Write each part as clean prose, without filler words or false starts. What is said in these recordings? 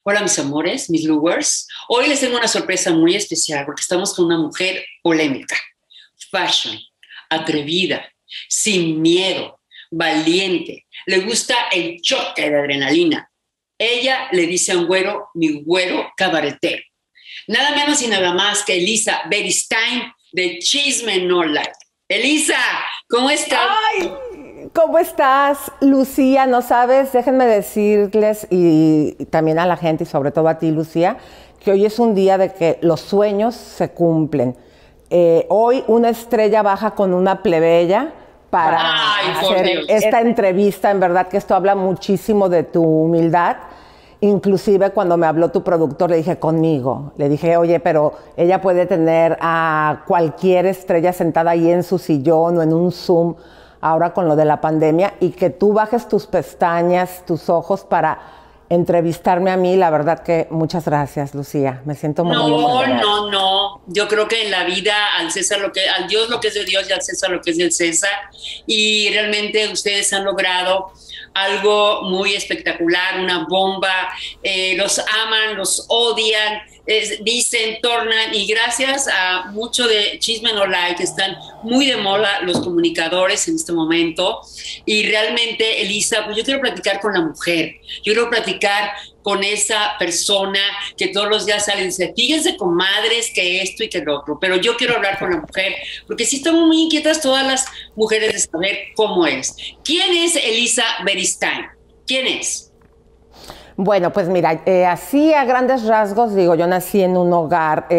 Hola mis amores, mis lovers. Hoy les tengo una sorpresa muy especial porque estamos con una mujer polémica, fashion, atrevida, sin miedo, valiente. Le gusta el choque de adrenalina. Ella le dice a un güero, mi güero cabaretero. Nada menos y nada más que Elisa Beristain de Chisme No Like. Elisa, ¿cómo estás? ¡Ay! ¿Cómo estás, Lucía? No sabes, déjenme decirles y también a la gente y sobre todo a ti, Lucía, que hoy es un día de que los sueños se cumplen. Hoy una estrella baja con una plebeya para hacer esta entrevista. En verdad que esto habla muchísimo de tu humildad. Inclusive cuando me habló tu productor le dije conmigo, le dije, oye, pero ella puede tener a cualquier estrella sentada ahí en su sillón o en un Zoom ahora con lo de la pandemia y que tú bajes tus pestañas, tus ojos para entrevistarme a mí. La verdad que muchas gracias, Lucía. Me siento muy honrada. No. Yo creo que en la vida al César al Dios lo que es de Dios y al César lo que es del César. Y realmente ustedes han logrado algo muy espectacular, una bomba. Los aman, los odian, dicen, tornan, y gracias a mucho de Chisme No Like están muy de moda los comunicadores en este momento. Y realmente, Elisa, pues yo quiero platicar con la mujer, yo quiero platicar con esa persona que todos los días sale y dice, fíjense, comadres, que esto y que lo otro, pero yo quiero hablar con la mujer, porque sí estamos muy inquietas todas las mujeres de saber cómo es. ¿Quién es Elisa Beristain? ¿Quién es? Bueno, pues mira, así a grandes rasgos, digo, yo nací en un hogar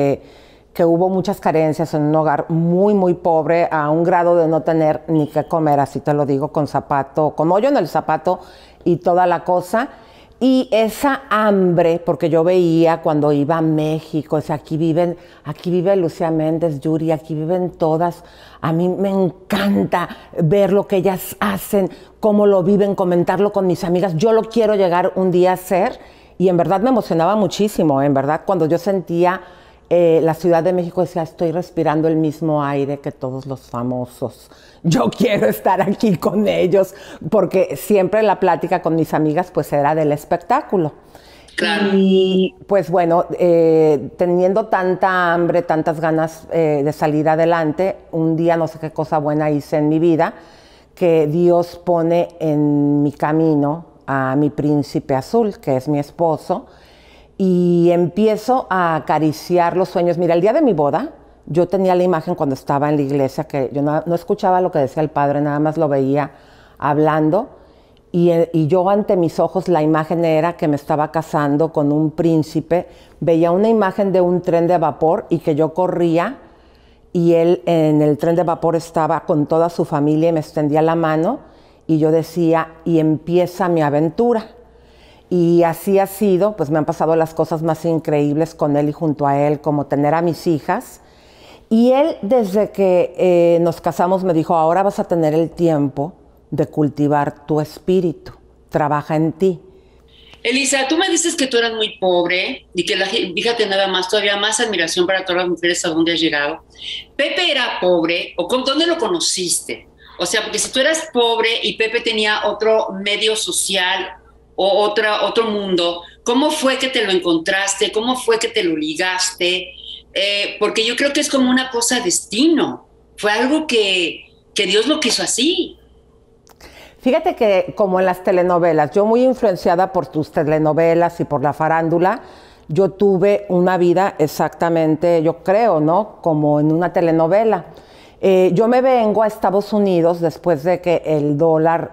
que hubo muchas carencias, en un hogar muy, muy pobre, a un grado de no tener ni qué comer, así te lo digo, con zapato, con hoyo en el zapato y toda la cosa. Y esa hambre, porque yo veía cuando iba a México, o sea, aquí vive Lucía Méndez, Yuri, aquí viven todas. A mí me encanta ver lo que ellas hacen, cómo lo viven, comentarlo con mis amigas. Yo lo quiero llegar un día a hacer y en verdad me emocionaba muchísimo, en verdad, cuando yo sentía la Ciudad de México, decía, estoy respirando el mismo aire que todos los famosos. Yo quiero estar aquí con ellos, porque siempre la plática con mis amigas pues era del espectáculo. Claro. Y pues bueno, teniendo tanta hambre, tantas ganas de salir adelante, un día no sé qué cosa buena hice en mi vida, que Dios pone en mi camino a mi príncipe azul, que es mi esposo, y empiezo a acariciar los sueños. Mira, el día de mi boda, yo tenía la imagen cuando estaba en la iglesia, que yo no escuchaba lo que decía el padre, nada más lo veía hablando, y yo ante mis ojos la imagen era que me estaba casando con un príncipe. Veía una imagen de un tren de vapor y que yo corría, y él en el tren de vapor estaba con toda su familia y me extendía la mano, y yo decía, y empieza mi aventura. Y así ha sido, pues me han pasado las cosas más increíbles con él y junto a él, como tener a mis hijas. Y él, desde que nos casamos, me dijo, ahora vas a tener el tiempo de cultivar tu espíritu, trabaja en ti. Elisa, tú me dices que tú eras muy pobre y que fíjate nada más, todavía más admiración para todas las mujeres a donde has llegado. ¿Pepe era pobre o dónde lo conociste? O sea, porque si tú eras pobre y Pepe tenía otro medio social o otro mundo, ¿cómo fue que te lo encontraste? ¿Cómo fue que te lo ligaste? Porque yo creo que es como una cosa de destino. Fue algo que Dios lo quiso así. Fíjate que como en las telenovelas, yo muy influenciada por tus telenovelas y por la farándula, yo tuve una vida exactamente, yo creo, ¿no? Como en una telenovela. Yo me vengo a Estados Unidos después de que el dólar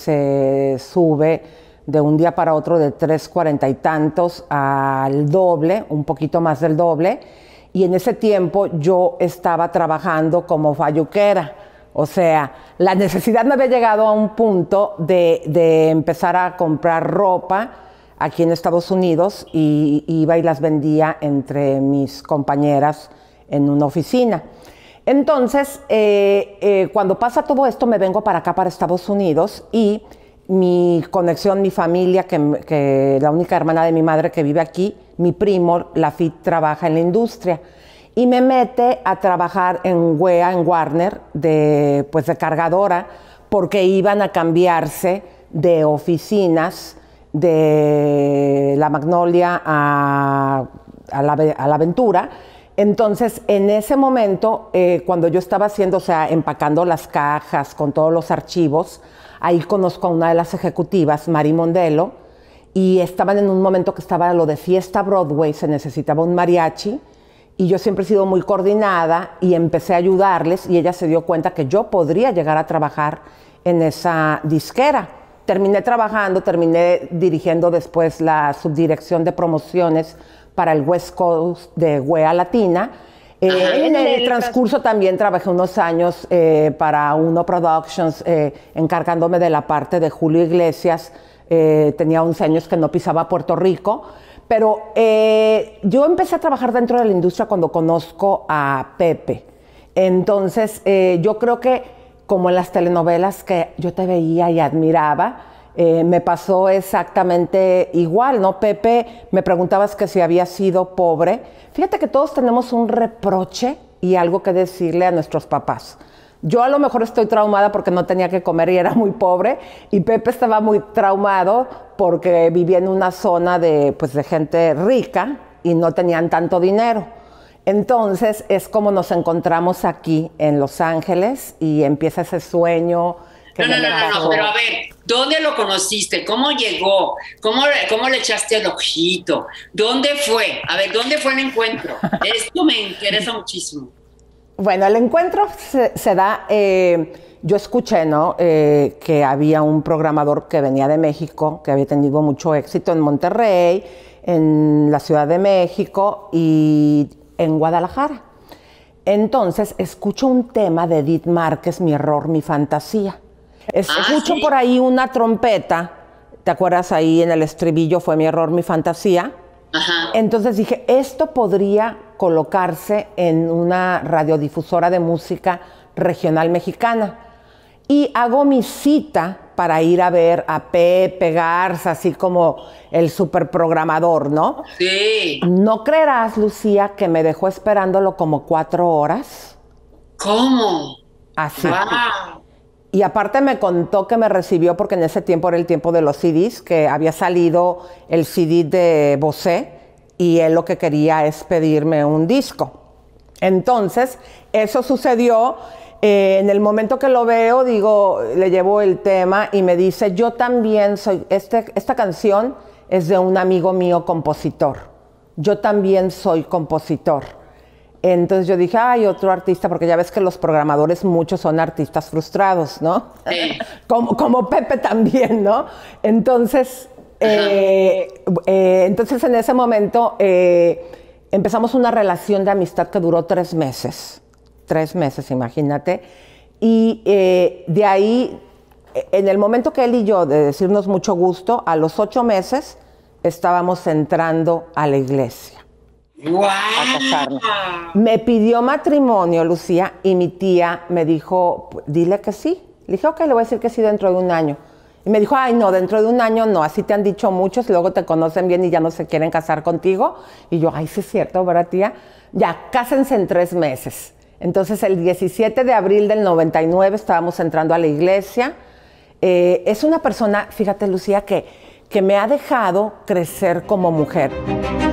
se sube de un día para otro de 3.40 y tantos al doble, un poquito más del doble, y en ese tiempo yo estaba trabajando como falluquera. O sea, la necesidad me había llegado a un punto de empezar a comprar ropa aquí en Estados Unidos y iba y las vendía entre mis compañeras en una oficina. Entonces, cuando pasa todo esto, me vengo para acá, para Estados Unidos, y mi conexión, mi familia, que la única hermana de mi madre que vive aquí, mi primo, Lafitte, trabaja en la industria. Y me mete a trabajar en WEA, en Warner, pues de cargadora, porque iban a cambiarse de oficinas de la Magnolia a la Aventura. Entonces, en ese momento, cuando yo estaba haciendo, o sea, empacando las cajas con todos los archivos, ahí conozco a una de las ejecutivas, Mari Mondelo, y estaban en un momento que estaba lo de Fiesta Broadway, se necesitaba un mariachi, y yo siempre he sido muy coordinada y empecé a ayudarles, y ella se dio cuenta que yo podría llegar a trabajar en esa disquera. Terminé trabajando, terminé dirigiendo después la subdirección de promociones para el West Coast de Wea Latina. En el transcurso también trabajé unos años para Uno Productions, encargándome de la parte de Julio Iglesias. Tenía 11 años que no pisaba Puerto Rico, pero yo empecé a trabajar dentro de la industria cuando conozco a Pepe. Entonces, yo creo que como en las telenovelas que yo te veía y admiraba, me pasó exactamente igual, ¿no? Pepe, me preguntabas que si había sido pobre. Fíjate que todos tenemos un reproche y algo que decirle a nuestros papás. Yo a lo mejor estoy traumada porque no tenía que comer y era muy pobre, y Pepe estaba muy traumado porque vivía en una zona de gente rica y no tenían tanto dinero. Entonces es como nos encontramos aquí en Los Ángeles y empieza ese sueño. No, pero a ver, ¿dónde lo conociste? ¿Cómo llegó? ¿Cómo le echaste el ojito? ¿Dónde fue? A ver, ¿dónde fue el encuentro? Esto me interesa muchísimo. Bueno, el encuentro se da, yo escuché, ¿no? Que había un programador que venía de México, que había tenido mucho éxito en Monterrey, en la Ciudad de México y en Guadalajara. Entonces, escucho un tema de Edith Márquez, Mi error, mi fantasía. Escucho por ahí una trompeta, ¿te acuerdas? Ahí en el estribillo fue Mi error, mi fantasía. Ajá. Entonces dije, esto podría colocarse en una radiodifusora de música regional mexicana. Y hago mi cita para ir a ver a Pepe Garza, así como el superprogramador, ¿no? Sí. ¿No creerás, Lucía, que me dejó esperándolo como 4 horas? ¿Cómo? Así. Wow. Y aparte me contó que me recibió porque en ese tiempo era el tiempo de los CDs, que había salido el CD de Bosé y él lo que quería es pedirme un disco. Entonces, eso sucedió. En el momento que lo veo, digo, le llevo el tema y me dice, yo también soy, esta canción es de un amigo mío compositor. Yo también soy compositor. Entonces yo dije, ay, otro artista, porque ya ves que los programadores muchos son artistas frustrados, ¿no? Sí. Como Pepe también, ¿no? Entonces, entonces en ese momento empezamos una relación de amistad que duró 3 meses. 3 meses, imagínate. Y de ahí, en el momento que él y yo, de decirnos mucho gusto, a los 8 meses estábamos entrando a la iglesia. ¡Wow! A casarnos. Me pidió matrimonio, Lucía, y mi tía me dijo, dile que sí. Le dije, ok, le voy a decir que sí dentro de 1 año. Y me dijo, ay, no, dentro de 1 año no, así te han dicho muchos, luego te conocen bien y ya no se quieren casar contigo. Y yo, ay, sí es cierto, ¿verdad, tía? Ya, cásense en 3 meses. Entonces, el 17 de abril del 99 estábamos entrando a la iglesia. Es una persona, fíjate, Lucía, que me ha dejado crecer como mujer.